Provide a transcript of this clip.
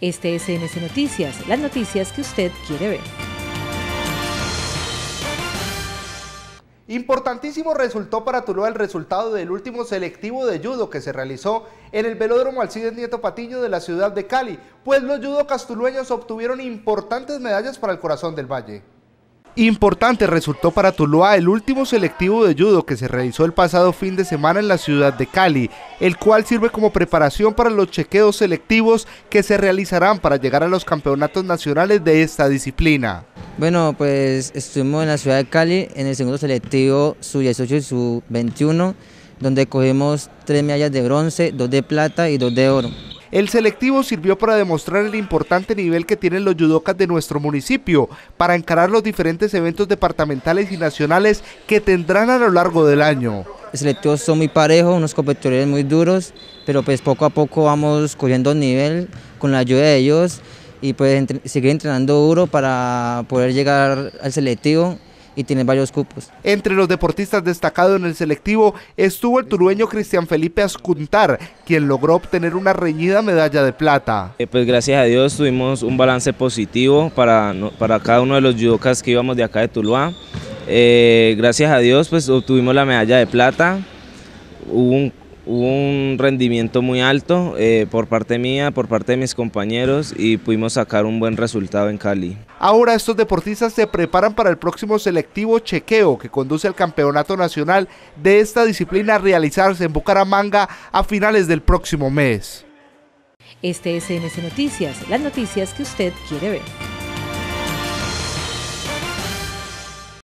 Este es NS Noticias, las noticias que usted quiere ver. Importantísimo resultó para Tuluá el resultado del último selectivo de judo que se realizó en el velódromo Alcides Nieto Patiño de la ciudad de Cali, pues los judocas tulueños obtuvieron importantes medallas para el corazón del valle. Importante resultó para Tuluá el último selectivo de judo que se realizó el pasado fin de semana en la ciudad de Cali, el cual sirve como preparación para los chequeos selectivos que se realizarán para llegar a los campeonatos nacionales de esta disciplina. Bueno, pues estuvimos en la ciudad de Cali en el segundo selectivo sub-18 y sub-21, donde cogimos 3 medallas de bronce, 2 de plata y 2 de oro. El selectivo sirvió para demostrar el importante nivel que tienen los judocas de nuestro municipio para encarar los diferentes eventos departamentales y nacionales que tendrán a lo largo del año. El selectivo son muy parejos, unos competidores muy duros, pero pues poco a poco vamos cogiendo nivel con la ayuda de ellos y pues seguir entrenando duro para poder llegar al selectivo y tiene varios cupos. Entre los deportistas destacados en el selectivo estuvo el tulueño Cristian Felipe Ascuntar, quien logró obtener una reñida medalla de plata. Pues gracias a Dios tuvimos un balance positivo para cada uno de los judocas que íbamos de acá de Tuluá. Gracias a Dios pues obtuvimos la medalla de plata. Hubo un rendimiento muy alto por parte mía, por parte de mis compañeros y pudimos sacar un buen resultado en Cali. Ahora estos deportistas se preparan para el próximo selectivo chequeo que conduce al campeonato nacional de esta disciplina a realizarse en Bucaramanga a finales del próximo mes. Este es NS Noticias, las noticias que usted quiere ver.